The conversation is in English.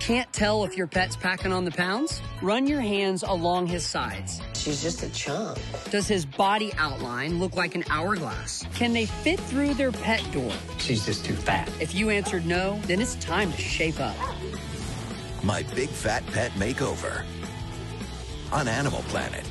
Can't tell if your pet's packing on the pounds? Run your hands along his sides. She's just a chump. Does his body outline look like an hourglass? Can they fit through their pet door? She's just too fat. If you answered no, then it's time to shape up. My Big Fat Pet Makeover on Animal Planet.